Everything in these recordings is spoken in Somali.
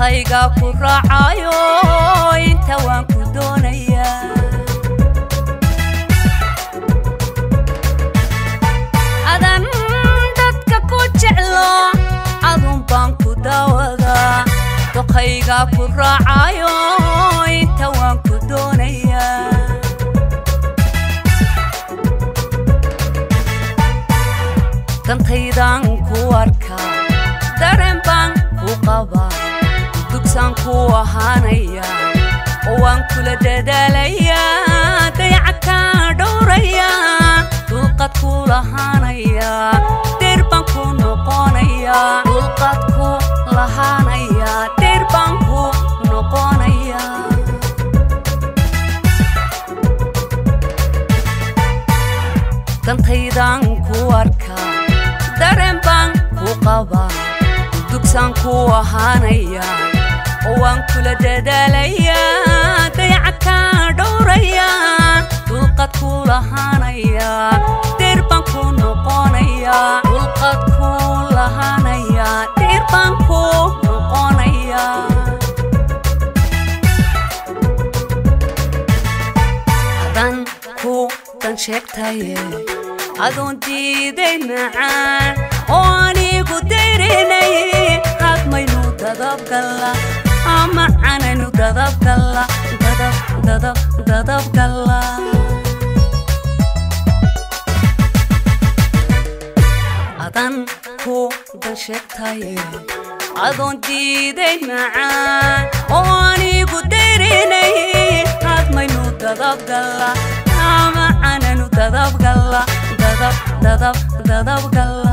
doqayga ku raacayo inta waan ku doonayaa adan dadka ku jeclo adun baan ku daawada doqayga ku raacayo inta waan ku doonayaa dantaydan ku arkaa dareen baan ku qabaa dugsan ku ahaanaya oo waan kula dadaalayaa dayaca kaa dhowrayaa dulqad ku lahaanayaa deer baan ku noqonayaa dulqad ku lahaanayaa deer baan ku noqonayaa dantaydan ku arkaa dareen baan ku qabaa dugsan ku ahaanaya oo waan kula dadaalayaa dayaca kaa dhowrayaa dulqad ku lahaanayaa deer baan ku noqonayaa dulqad ku lahaanayaa deer baan ku noqonayaa adan ku dan sheegtaye adoon diiday macaan oo anigu dayrinay hadmaynu dadabgalla ama canaynu dadabgalla dadabgalla adan ku dan sheegtaye adoon diiday macaan oo anigu dayrinay hadmaynu dadabgalla ama canaynu dadabgalla dadabgalla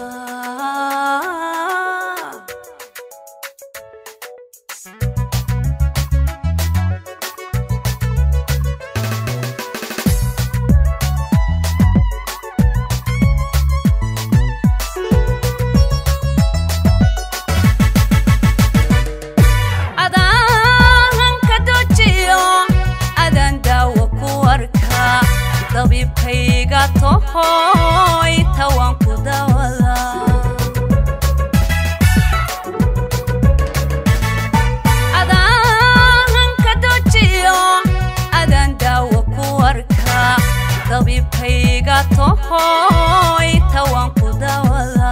طبيبكayga tohoy tawan ku dawada adan ka dojiyo adan dawo ku arka طبيبكayga tohoy tawan ku dawada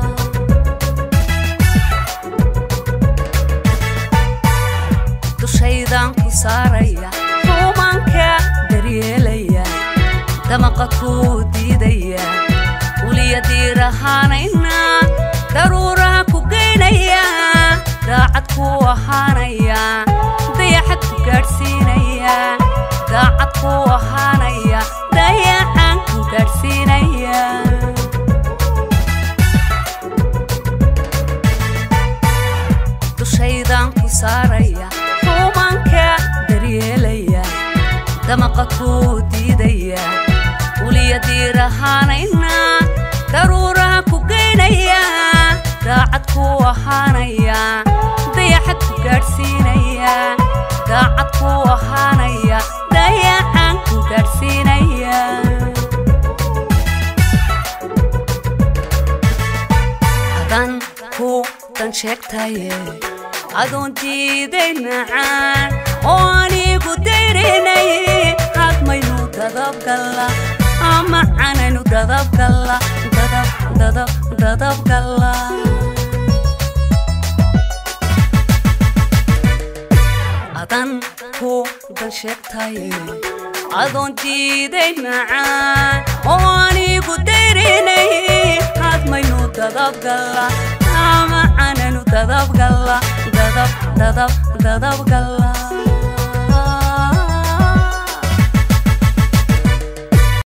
dushaydan ku saaraya humanka daryeelaya دمقك وديديا وليدي رهانينا ضرورة كوكينيا داعتك وهانيا ضيحك كرسينيا داعتك وهانيا ضيحك كرسينيا تشيدان كساريا حومانك دريليا دمقك وديديا وليدي رهانينا ضرورة كوكينيا داعتك وهانيا ضيحك كرسينيا داعتك وهانيا ضيحك كرسينيا adan ku dan sheegtaye adoon diiday macaan oo anigu dayrinay hadmaynu dadabgalla ama canaynu dadabgalla dadabgalla adan ku dan sheegtaye adoon diiday macaan oo anigu dayrinay hadmaynu dadabgalla ama canaynu dadabgalla dadabgalla